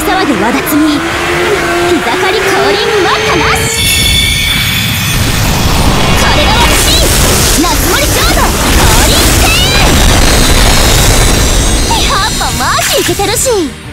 騒ぐわだつみ、膝刈り降臨待ったなし。これが私夏森浄土降臨戦。やっぱマジイケてるし。